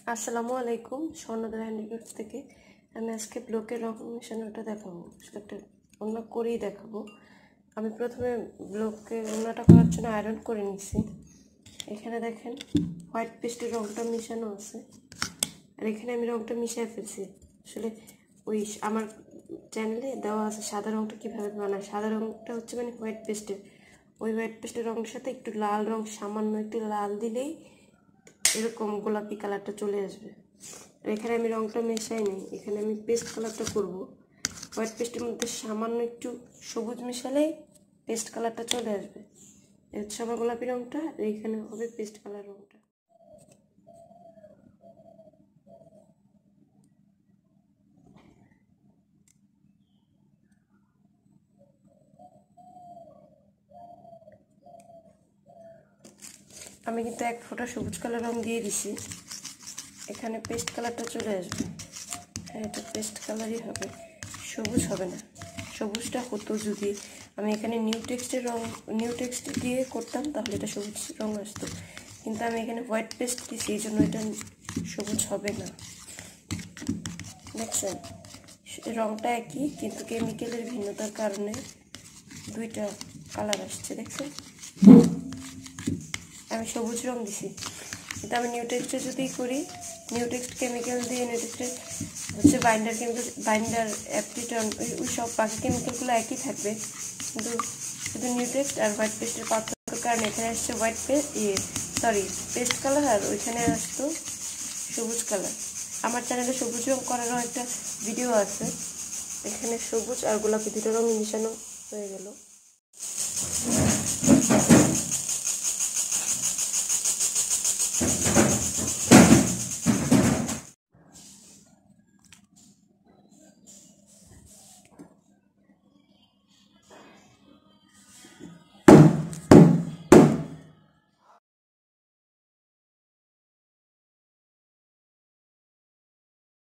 আসসালামু আলাইকুম স্বর্ণধারা হ্যান্ডিক্রাফট থেকে আমি আজকে ব্লকের রং মেশানোটা দেখাবো। একটা অন্য করেই দেখাবো। আমি প্রথমে ব্লকে অন্যটা করার জন্য আয়রন করে নিছি। এখানে দেখেন হোয়াইট পেস্টের রংটা মিশানো আছে, আর এখানে আমি রংটা মিশিয়ে ফেলছি। আসলে ওই আমার চ্যানেলে দেওয়া আছে সাদা রংটা কীভাবে বানায়। সাদা রংটা হচ্ছে মানে হোয়াইট পেস্টের, ওই হোয়াইট পেস্টের রঙের সাথে একটু লাল রং, সামান্য একটু লাল দিলেই এরকম গোলাপি কালারটা চলে আসবে। আর এখানে আমি রংটা মেশাই নেই, এখানে আমি পেস্ট কালারটা করব। হোয়াইট পেস্টের মধ্যে সামান্য একটু সবুজ মেশালেই পেস্ট কালারটা চলে আসবে। এই হচ্ছে আমার গোলাপি রংটা, আর এইখানে হবে পেস্ট কালার রংটা। আমি কিন্তু এক ফোঁটা সবুজ কালার রং দিয়ে দিছি, এখানে পেস্ট কালারটা চলে আসবে। হ্যাঁ, এটা পেস্ট কালারই হবে, সবুজ হবে না। সবুজটা হতো যদি আমি এখানে নিউ টেক্সট দিয়ে করতাম, তাহলে এটা সবুজ রং আসতো, কিন্তু আমি এখানে হোয়াইট পেস্ট দিয়েছি, এই জন্য এটা সবুজ হবে না। দেখছেন, রংটা একই, কিন্তু কেমিক্যালের ভিন্নতার কারণে দুইটা কালার আসছে। দেখছেন, আমি সবুজ রং দিছি, কিন্তু আমি নিউ টেক্সটে যদি করি, নিউ টেক্সট কেমিক্যাল দিয়ে নিউ টেক্সটে হচ্ছে বাইন্ডার অ্যাপটিটন, ওই সব বাকি কেমিক্যালগুলো একই থাকবে, কিন্তু শুধু নিউ টেক্সট আর হোয়াইট পেস্টের পার্থক্যের কারণে এখানে আসছে পেস্ট কালার, আর ওইখানে আসতো সবুজ কালার। আমার চ্যানেলে সবুজ রং করারও একটা ভিডিও আছে, এখানে সবুজ আর গোলাপি দুটো রং মিশানো হয়ে গেল।